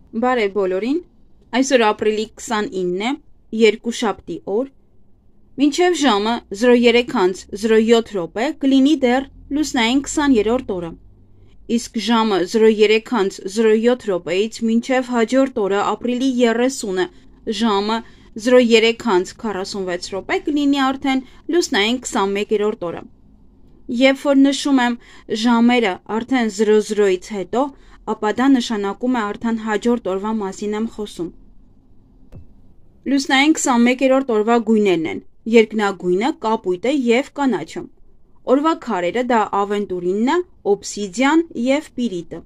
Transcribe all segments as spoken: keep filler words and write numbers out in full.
Բարև բոլորին, այսօր ապրիլի քսանինն է, երկուշաբթի օր, մինչև ժամը զրո երեք զրո յոթ րոպե կլինի դեռ լուսնային քսաներորդ օրը, իսկ ժամը զրո երեք զրո յոթ րոպեից մինչև հաջորդ օրը ապրիլի երեսունը ժամը զրո երեք քառասունվեց րոպե կլինի արդեն լուսնային քսանմեկերորդ օրը, երբ որ նշում եմ ժամերը արդեն զրո զրոից հետո, ապա դա նշանակում է արդեն հաջորդ օրվա մասին եմ խոսում։ Լուսնային քսանմեկերորդ օրվա գույներն են երկնագույնը, կապույտը և կանաչը։ Օրվա քարերը դա ավենտուրինն է, օբսիդիան և պիրիտը։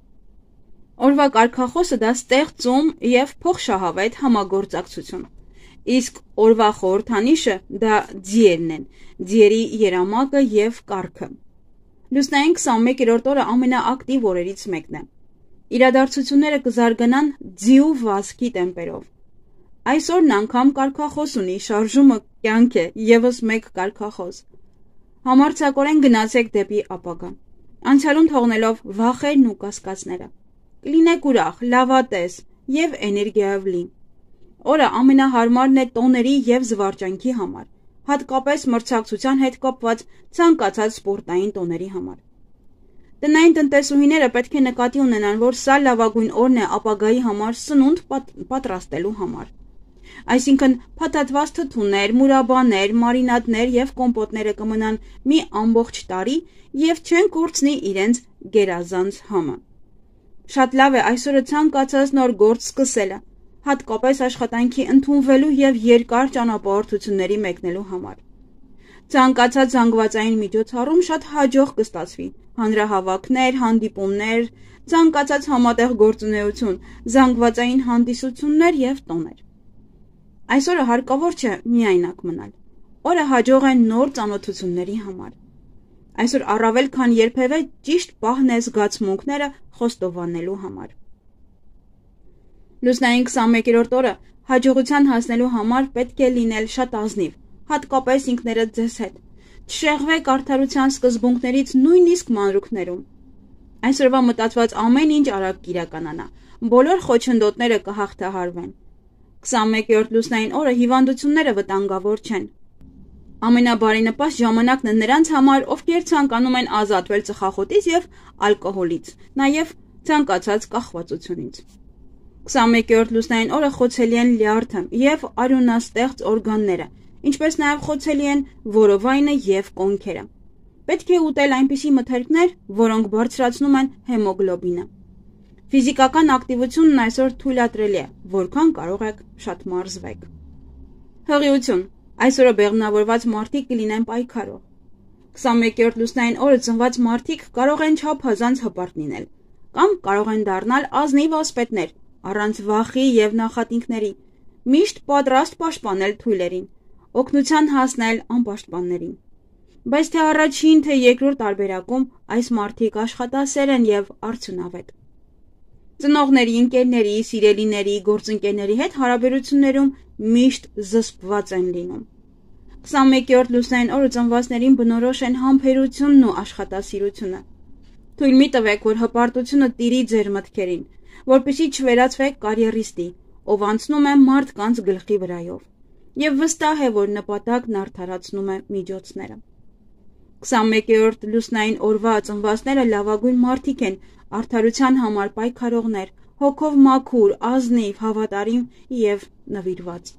Օրվա կարգախոսը դա ստեղծում և փոխշահավետ համագործակցություն։ Իսկ օրվա խորհրդանիշը դա ձիերն են, ձիերի երամակը և կառքը։ Լուսնային քսանմեկերորդ օրը ամենաակտիվ օրերից մեկն է։ Իրադարձությունները կզարգանան ձիու վազքի տեմպերով։ Այսօրն անգամ կարգախոս ունի, շարժումը կյանք է, ևս մեկ կարգախոս։ Համարձակորեն գնացեք դեպի ապագա, անցյալում թողնելով վախերն ու կասկածները։ Կլինեք ուրախ, լավատես և էներգիայով լի։ Օրը ամենահարմարն է տոների և զվարճանքի համար, հատկապես մրցակցության հետ կապված ցանկացած սպորտային տոների համար։ Տնային տնտեսուհիները պետք է նկատի ունենան, որ սա լավագույն օրն է ապագայի համար սնունդ պատ պատրաստելու համար։ Այսինքն փաթաթված թթուներ, մուրաբաներ, մարինադներ և կոմպոտները կմնան մի ամբողջ տարի և չեն կորցնի իրենց գերազանց համը։ Շատ լավ է այսօրը ցանկացած նոր գործ սկսելը, հատկապես աշխատանքի ընդունվելու և երկար ճանապարհորդությունների մեկնելու համար։ Ցանկացած զանգվածային միջոցառում շատ հաջող կստացվի, հանրահավաքներ, հանդիպումներ, ցանկացած համատեղ գործունեություն, զանգվածային հանդիսություններ և տոներ։ Այսօրը հարկավոր չէ միայնակ մնալ, օրը հաջող է նոր ծանոթությունների համար։ Այսօր առավել քան երբևէ ճիշտ պահն է զգացմունքները խոստովանելու համար։ Լուսնային քսանմեկերորդ օրը հաջողության հասնելու համար պետք է լինել շատ ազնիվ, հատկապես ինքներդ ձեզ հետ։ Չշեղվեք արդարության սկզբունքներից նույնիսկ մանրուքներում։ Այսօրվա մտածված ամեն ինչ արագ կիրականանա, բոլոր խոչընդոտները կհաղթահարվեն։ քսանմեկերորդ լուսնային օրը հիվանդությունները վտանգավոր չեն։ Ամենաբարենպաստ ժամանակն է նրանց համար, ովքեր ցանկանում են ազատվել ծխախոտից և ալկոհոլից, նաև ցանկացած կախվածությունից։ քսանմեկերորդ լուսնային օրը խոցելի են լյարդը և արյունաստեղծ օրգանները, ինչպես նաև խոցելի են որովայնը և կոնքերը։ Պետք է ուտել այնպիսի մթերքներ, որոնք բարձրացնում են հեմոգլոբինը։ Ֆիզիկական ակտիվությունն այսօր թույլատրելի է, որքան կարող եք շատ մարզվեք։ Հղիություն, այսօրը բեղմնավորված մարդիկ կլինեն պայքարող։ քսանմեկերորդ լուսնային օրը ծնված մարդիկ կարող են չափազանց հպարտ լինել, կամ կարող են դառնալ ազնիվ ասպետներ, առանց վախի և նախատինքների, միշտ պատրաստ պաշտպանել թույլերին, օգնության հասնել անպաշտպաններին։ Բայց թե առաջին, թե երկրորդ տարբերակում այս մարդիկ աշխատասեր են և արդյունավետ։ Ծնողների, ընկերների, սիրելիների, գործընկերների հետ հարաբերություններում միշտ զսպված են լինում։ քսանմեկերորդ լուսնային օրը ծնվածներին բնորոշ են համբերությունն ու աշխատասիրությունը։ Թույլ մի տվեք, որ հպարտությունը տիրի ձեր մտքերին, որպեսզի չվերածվեք կարիերիստի, ով անցնում է մարդկանց գլխի վրայով, և վստահ է, որ նպատակն արդարացնում է միջոցները։ քսանմեկերորդ լուսնային օրվա ծնվածները լավագույն մարդիկ են, արդարության համար պայքարողներ, հոգով մաքուր, ազնիվ, հավատարիմ և նվիրված։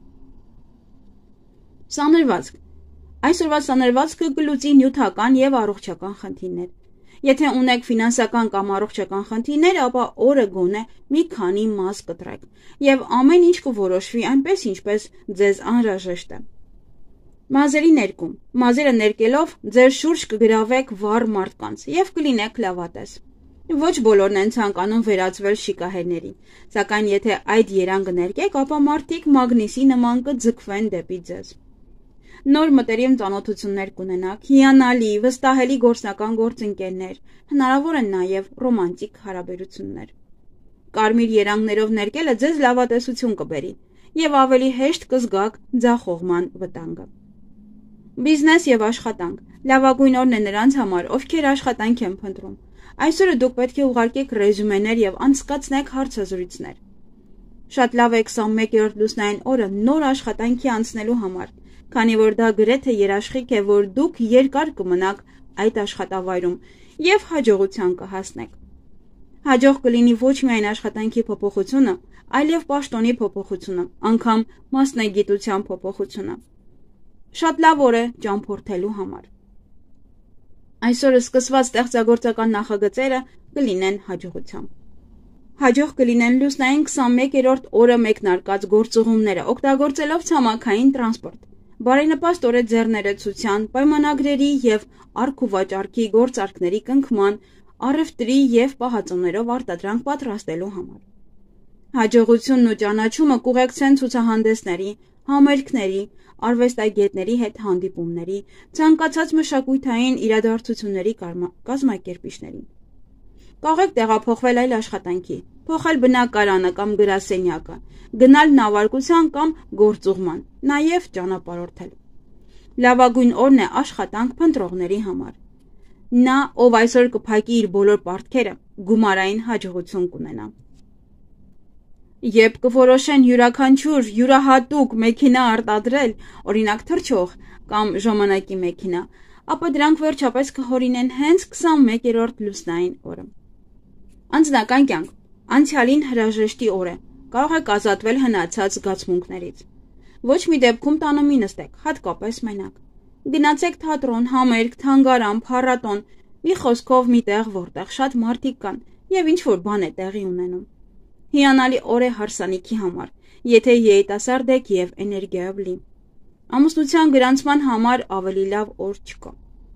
Սանրվածք։ Այսօրվա սանրվածքը կլուծի նյութական և առողջական խնդիրներ։ Եթե ունեք ֆինանսական կամ առողջական խնդիրներ, ապա օրը գոնե մի քանի մաս կտրեք, և ամեն ինչ կորոշվի այնպես, ինչպես ձեզ անհրաժեշտ է։ Մազերի ներկում։ Մազերը ներկելով ձեր շուրջ կգրավեք վառ մարդկանց և կլինեք լավատես։ Ոչ բոլորն են ցանկանում վերածվել շիկահերների, սակայն եթե այդ երանգը ներկեք, ապա մարդիկ մագնիսի նման կձգվեն դեպի ձեզ։ Նոր մտերիմ ծանոթություններ կունենաք, հիանալի, վստահելի գործնական գործընկերներ, հնարավոր են նաև ռոմանտիկ հարաբերություններ։ Կարմիր երանգներով ներկելը ձեզ լավատեսություն կբերի և ավելի հեշտ կզգաք ձախողման վտանգը։ Բիզնես և աշխատանք։ Լավագույն օրն է նրանց համար, ովքեր աշխատանք են փնտրում։ Այսօրը դուք պետք է ուղարկեք ռեզյումեներ և անցկացնեք հարցազրույցներ։ Շատ լավ է քսանմեկերորդ լուսնային օրը նոր աշխատանքի անցնելու համար, քանի որ դա գրեթե երաշխիք է, որ դուք երկար կմնաք այդ աշխատավայրում և հաջողության կհասնեք։ Հաջող կլինի ոչ միայն աշխատանքի փոփոխությունը, այլև պաշտոնի փոփոխությունը, անգամ մասնագիտության փոփոխությունը։ Շատ լավ օր է ճամփորդելու համար։ Այսօր սկսված ստեղծագործական նախագծերը կլինեն հաջողությամբ։ Հաջող կլինեն լուսնային քսանմեկերորդ օրը մեկնարկած գործուղումները, օգտագործելով ցամաքային տրանսպորտ։ Բարենպաստ օր է ձեռներեցության, պայմանագրերի և առք-ու-վաճառքի գործարքների կնքման, առևտրի և պահածոներով արտադրանք պատրաստելու համար։ Հաջողությունն ու ճանաչումը կուղեկցեն ցուցահանդեսների, համերգների, արվեստագետների հետ հանդիպումների, ցանկացած մշակութային իրադարձությունների կազմակերպիչներին։ Կարող տեղափոխվել այլ աշխատանքի, փոխել բնակարանը կամ գրասենյակը, գնալ նավարկության կամ գործուղման, նաև ճանապարհորդել։ Լավագույն օրն է աշխատանք փնտրողների համար։ Նա, ով այսօր կփակի իր բոլոր պարտքերը, գումարային հաջողություն կունենա։ Երբ կորոշեն յուրաքանչյուր յուրահատուկ մեքենա արտադրել, օրինակ թռչող կամ ժամանակի մեքենա, ապա դրանք վերջապես կհորինեն հենց քսանմեկերորդ լուսնային օրը։ Անձնական կյանք, անցյալին հրաժեշտի օր է, կարող եք ազատվել հնացած զգացմունքներից։ Ոչ մի դեպքում տանը մի նստեք, հատկապես մենակ։ Գնացեք թատրոն, համերգ, թանգարան, փառատոն, մի խոսքով մի տեղ, որտեղ շատ մարդիկ կան և ինչ-որ բան է տեղի ունենում։ Հիանալի օր է հարսանիքի համար, եթե երիտասարդ եք և էներգիայով լի։ Ամուսնության գրանցման համար ավելի լավ օր չկա։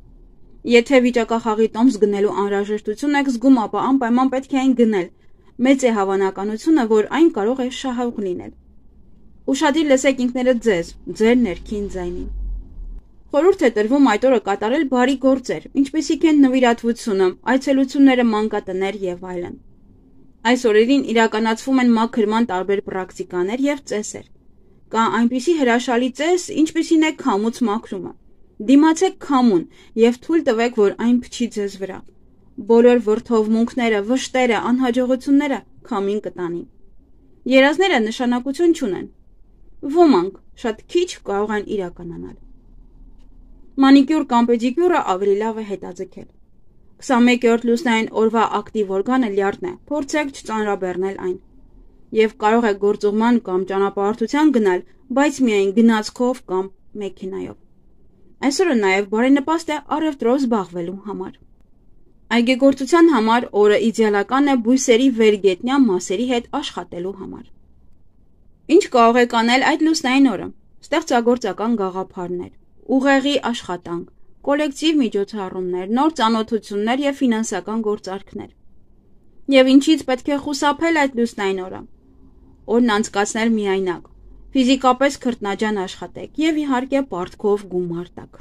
Եթե վիճակախաղի տոմս գնելու անհրաժեշտություն եք զգում, ապա անպայման պետք է այն գնել։ Մեծ է հավանականությունը, որ այն կարող է շահող լինել։ Ուշադիր լսեք ինքներդ ձեզ, ձեր ներքին ձայնին։ Խորհուրդ է տրվում այդ օրը կատարել բարի գործեր, ինչպիսիք են նվիրատվությունը, այցելությունները մանկատներ և այլն։ Այս օրերին իրականացվում են մաքրման տարբեր պրակտիկաներ և ծեսեր։ Կա այնպիսի հրաշալի ծես, ինչպիսին է քամուց մաքրումը։ Դիմացեք քամուն և թույլ տվեք, որ այն փչի ձեզ վրա։ Բոլոր վրդովմունքները, վշտերը, անհաջողությունները քամին կտանի։ Երազները նշանակություն չունեն։ Ոմանք շատ քիչ կարող են իրականանալ։ Մանիկյուր կամ պեդիկյուրը ավելի լավ է հետաձգել։ քսանմեկերորդ լուսնային օրվա ակտիվ օրգանը լյարդն է, փորձեք չծանրաբեռնել այն։ Եվ կարող եք գործուղման կամ ճանապարհորդության գնալ, բայց միայն գնացքով կամ մեքենայով։ Այսօրը նաև բարենպաստ է առևտրով զբաղվելու համար։ Այգեգործության համար օրը իդեալական է բույսերի վերգետնյա մասերի հետ աշխատելու համար։ Ինչ կարող եք անել այդ լուսնային օրը։ Ստեղծագործական գաղափարներ, ուղեղի աշխատանք, կոլեկտիվ միջոցառումներ, նոր ծանոթություններ և ֆինանսական գործարքներ։ Եվ ինչից պետք է խուսափել այդ լուսնային օրը։ Օրն անցկացնել միայնակ, ֆիզիկապես քրտնաջան աշխատեք և իհարկե պարտքով գումար տաք։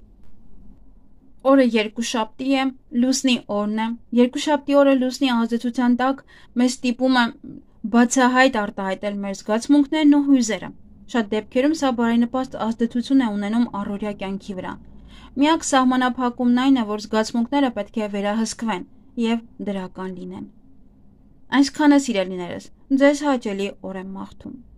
Օրը երկուշաբթի է, լուսնի օրն է։ Երկուշաբթի օրը լուսնի ազդեցության տակ մեզ ստիպում է բացահայտ արտահայտել մեր զգացմունքներն ու հույզերը։ Շատ դեպքերում սա բարենպաստ ազդեցություն է ունենում առօրյա կյանքի վրա։ Միակ սահմանափակումն այն է, որ զգացմունքները պետք է վերահսկվեն և դրական լինեն։ Այսքանը, սիրելիներս, ձեզ հաճելի օր եմ մաղթում։